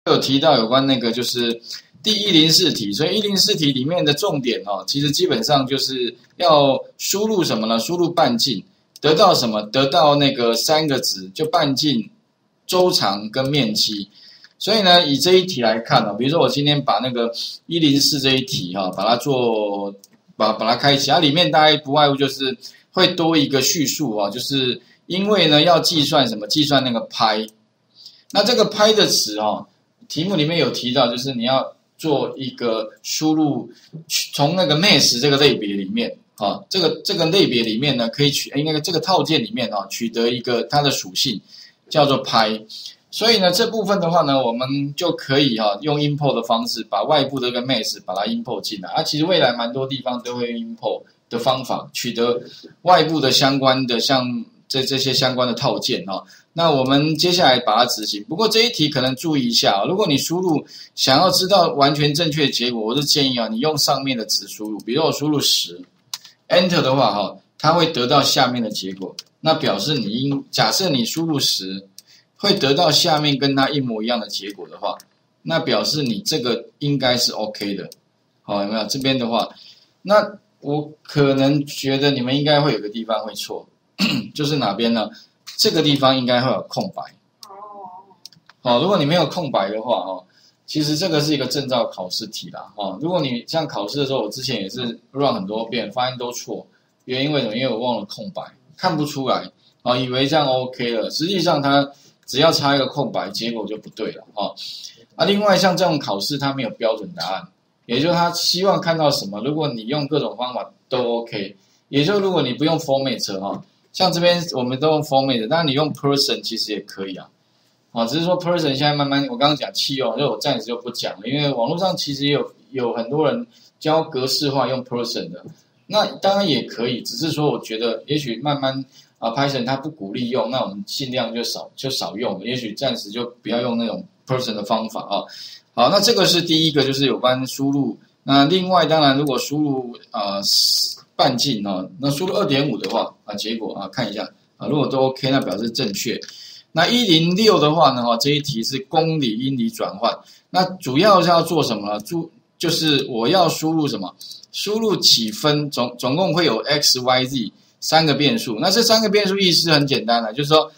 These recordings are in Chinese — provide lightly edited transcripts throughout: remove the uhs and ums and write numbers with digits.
有提到有关那个就是第104题，所以104题里面的重点其实基本上就是要输入什么呢？输入半径，得到什么？得到那个3个值，就半径、周长跟面积。所以呢，以这一题来看比如说我今天把那个104这一题把它把它开启，它里面大概不外乎就是会多一个叙述就是因为呢要计算什么？计算那个拍。那这个拍的词题目里面有提到，就是你要做一个输入，从那个 math 这个类别里面这个类别里面呢，可以应该这个套件里面取得一个它的属性，叫做拍。所以呢，这部分的话呢，我们就可以用 import 的方式，把外部的一个 math 把它 import 进来。其实未来蛮多地方都会 import 的方法，取得外部的相关的像这些相关的套件那我们接下来把它执行。不过这一题可能注意一下如果你输入想要知道完全正确的结果，我是建议你用上面的值输入。比如我输入10 Enter 的话它会得到下面的结果。那表示假设你输入10会得到下面跟它一模一样的结果的话，那表示你这个应该是 OK 的。有没有？这边的话，那我可能觉得你们应该会有个地方会错，就是哪边呢？这个地方应该会有空白。如果你没有空白的话其实这个是一个证照考试题啦如果你像考试的时候，我之前也是 run 很多遍，发现都错。原因为什么？因为我忘了空白，看不出来以为这样 OK 了，实际上它只要插一个空白，结果就不对了另外像这种考试，它没有标准答案，也就是他希望看到什么，如果你用各种方法都 OK。也就是如果你不用 format 像这边我们都用 format， 当然你用 person 其实也可以只是说 person 现在慢慢，我刚刚讲弃用，所以我暂时就不讲了，因为网络上其实有很多人教格式化用 person 的，那当然也可以，只是说我觉得也许慢慢Python 它不鼓励用，那我们尽量就少用，也许暂时就不要用那种 person 的方法好，那这个是第一个，就是有关输入。那另外当然如果输入半径那输入 2.5 的话结果看一下如果都 OK， 那表示正确。那106的话呢这一题是公理英理转换，那主要是要做什么呢？就是我要输入什么？输入几分，总共会有 x y z 3个变数。那这3个变数意思很简单就是说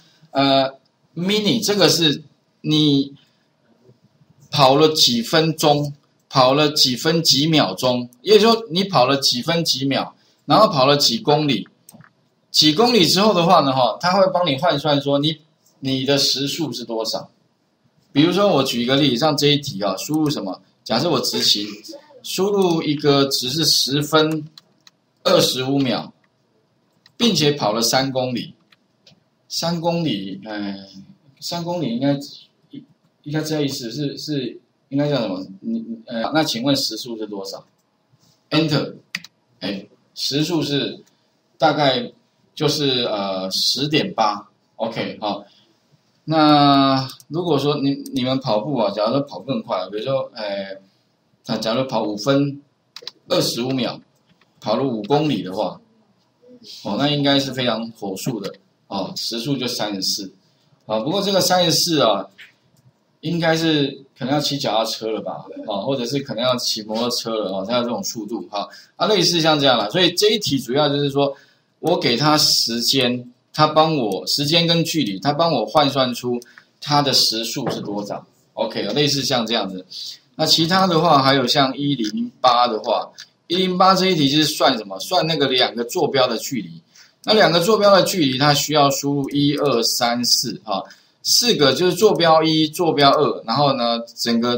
mini 这个是你跑了几分钟，跑了几分几秒钟，也就是说你跑了几分几秒，然后跑了几公里。几公里之后的话呢它会帮你换算说你的时速是多少。比如说我举一个例子，像这一题输入什么？假设我执行，输入一个值是10分25秒，并且跑了3公里。3公里，3公里应该这意思是应该叫什么？那请问时速是多少 ？Enter， 时速是大概就是10.8 ，OK 那如果说你们跑步假如说跑更快，比如说假如跑5分25秒，跑了5公里的话，那应该是非常火速的时速就34。不过这个34应该是可能要骑脚踏车了吧或者是可能要骑摩托车了才有这种速度类似像这样啦。所以这一题主要就是说我给他时间，他帮我时间跟距离，他帮我换算出他的时速是多少 OK 类似像这样子。那其他的话还有像108的话，108这一题就是算什么？算那个2个坐标的距离。那2个坐标的距离它需要输入1、2、3、4 4个就是坐标1、坐标2，然后呢整个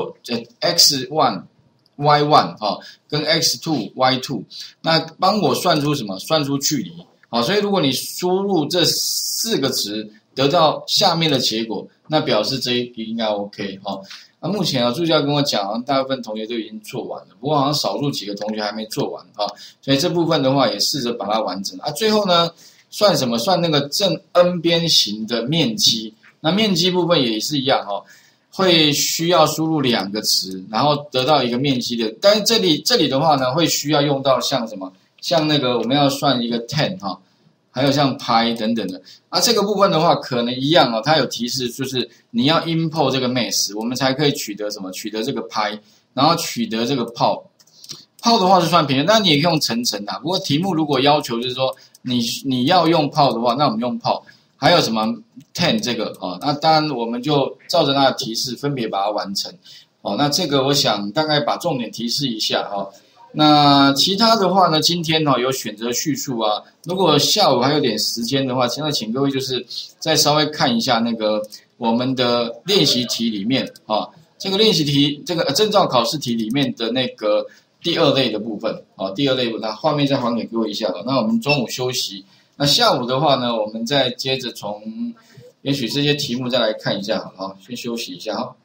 x1、y1 跟 x2、y2， 那帮我算出什么？算出距离所以如果你输入这4个值得到下面的结果，那表示这一题应该 OK 目前助教跟我讲大部分同学都已经做完了，不过好像少数几个同学还没做完所以这部分的话也试着把它完成最后呢算什么？算那个正 n 边形的面积。那面积部分也是一样会需要输入2个值，然后得到一个面积的。但是这里的话呢，会需要用到像什么？像那个我们要算一个 tan 还有像拍等等的。这个部分的话，可能一样哦，它有提示，就是你要 import 这个 mass， 我们才可以取得什么？取得这个拍，然后取得这个泡。泡的话是算平的，但你也可以用层啊。不过题目如果要求就是说你要用泡的话，那我们用泡。还有什么 10 这个那当然我们就照着它的提示分别把它完成。那这个我想大概把重点提示一下那其他的话呢，今天有选择叙述啊。如果下午还有点时间的话，现在请各位就是再稍微看一下那个我们的练习题里面这个练习题这个证照考试题里面的那个第二类的部分第二类那画面再还给各位一下那我们中午休息，那下午的话呢，我们再接着从也许这些题目再来看一下先休息一下